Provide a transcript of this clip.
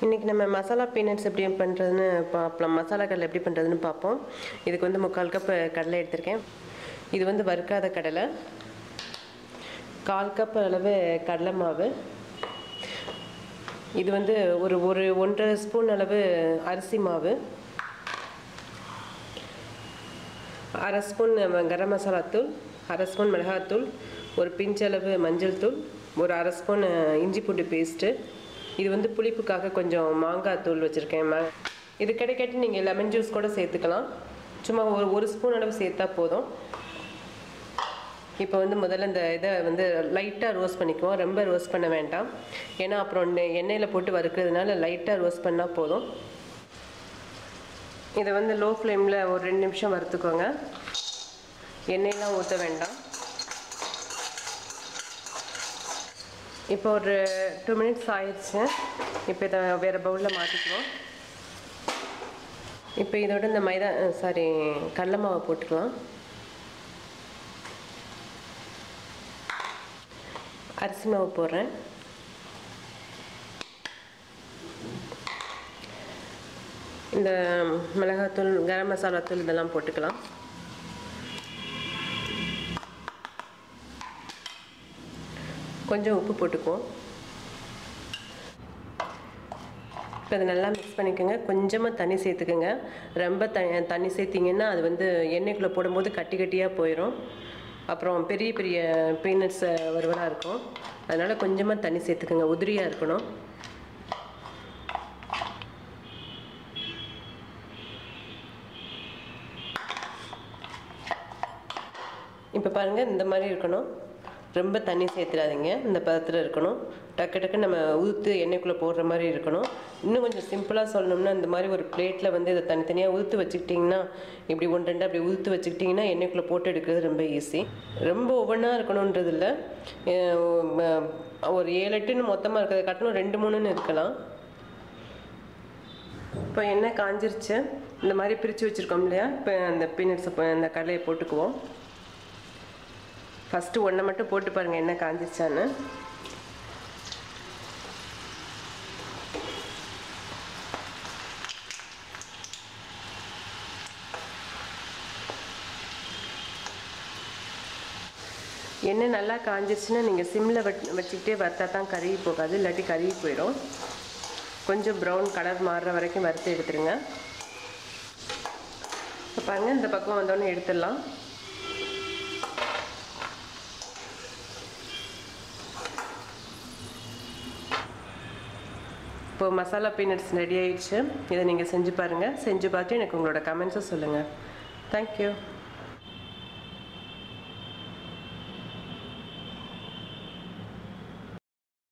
இன்றைக்கி நம்ம மசாலா பீனட்ஸ் எப்படி பண்ணுறதுன்னு பார்ப்போம். மசாலா கடலை எப்படி பண்ணுறதுன்னு பார்ப்போம். இதுக்கு வந்து 3/4 கப் கடலை எடுத்திருக்கேன். இது வந்து வறுக்காத கடலை. 1/4 கப் அளவு கடலை மாவு. இது வந்து ஒரு 1.5 ஸ்பூன் அளவு அரிசி மாவு, 1/2 ஸ்பூன் கரம் மசாலா தூள், 1/2 ஸ்பூன் மிளகாத்தூள், ஒரு பிஞ்ச் அளவு மஞ்சள் தூள், ஒரு 1/2 ஸ்பூன் இஞ்சி பூண்டு பேஸ்ட்டு. இது வந்து புளிப்புக்காக கொஞ்சம் மாங்காய் தூள் வச்சுருக்கேன். இது கிடைக்காட்டி நீங்கள் லெமன் ஜூஸ் கூட சேர்த்துக்கலாம். சும்மா ஒரு ஸ்பூன் அளவு சேர்த்தா போதும். இப்போ வந்து முதல்ல இந்த இதை வந்து லைட்டாக ரோஸ்ட் பண்ணிக்குவோம். ரொம்ப ரோஸ்ட் பண்ண வேண்டாம், ஏன்னா அப்புறம் எண்ணெயில் போட்டு வறுக்கிறதுனால லைட்டாக ரோஸ்ட் பண்ணால் போதும். இதை வந்து லோ ஃப்ளேமில் ஒரு 2 நிமிஷம் வறுத்துக்கோங்க. எண்ணெயெலாம் ஊற்ற வேண்டாம். இப்போ ஒரு 2 மினிட்ஸ் ஆயிடுச்சு. இப்போ இதை வேறு பவுலில் மாற்றிக்குவோம். இப்போ இதோட இந்த கடலை மாவை போட்டுக்கலாம். அரிசி மாவு போடுறேன். இந்த மிளகாத்தூள், கரம் மசாலா தூள் இதெல்லாம் போட்டுக்கலாம். கொஞ்சம் உப்பு போட்டுக்குவோம். இப்போ அதை நல்லா மிக்ஸ் பண்ணிக்கோங்க. கொஞ்சமாக தண்ணி சேர்த்துக்கோங்க. ரொம்ப தண்ணி சேர்த்திங்கன்னா அது வந்து எண்ணெய்க்குள்ளே போடும்போது கட்டி கட்டியாக போயிடும். அப்புறம் பெரிய பெரிய பீனட்ஸ் வறுவலாக இருக்கும். அதனால் கொஞ்சமாக தண்ணி சேர்த்துக்கோங்க, உதிரியாக இருக்கணும். இப்போ பாருங்கள், இந்த மாதிரி இருக்கணும். ரொம்ப தண்ணி சேர்த்துடாதீங்க, இந்த பதத்தில் இருக்கணும். டக்கு டக்கு நம்ம உதுத்து எண்ணெய்க்குள்ளே போடுற மாதிரி இருக்கணும். இன்னும் கொஞ்சம் சிம்பிளாக சொல்லணும்னா, இந்த மாதிரி ஒரு பிளேட்டில் வந்து இதை தனித்தனியாக உதுத்து வச்சுக்கிட்டிங்கன்னா, இப்படி 1-2 அப்படி உதுத்து வச்சுக்கிட்டிங்கன்னா எண்ணெய்க்குள்ளே போட்டு எடுக்கிறது ரொம்ப ஈஸி. ரொம்ப ஒவ்வொன்றா இருக்கணுன்றது இல்லை. ஒரு 7-8ன்னு மொத்தமாக இருக்கிறத காட்டணும், 2-3ன்னு இருக்கலாம். இப்போ எண்ணெய் காஞ்சிருச்சு. இந்த மாதிரி பிரித்து வச்சுருக்கோம் இல்லையா? இப்போ அந்த பீனட்ஸை அந்த கடலையை போட்டுக்குவோம். ஃபஸ்ட்டு ஒன்றை மட்டும் போட்டு பாருங்கள் என்ன காஞ்சிச்சான்னு. எண்ணெய் நல்லா காஞ்சிருச்சுன்னா நீங்கள் சிம்மில் வச்சுக்கிட்டே வறுத்தா தான் கருகி போகாது, இல்லாட்டி கருகி போயிடும். கொஞ்சம் ப்ரௌன் கலர் மாறுற வரைக்கும் வறுத்து எடுத்துருங்க. இப்போ பாருங்கள், இந்த பக்கம் வந்தோடனே எடுத்துடலாம். இப்போ மசாலா பீனட்ஸ் ரெடி ஆயிடுச்சு. இதை நீங்கள் செஞ்சு பாருங்கள். செஞ்சு பார்த்து எனக்கு உங்களோட கமெண்ட்ஸை சொல்லுங்கள். தேங்க்யூ.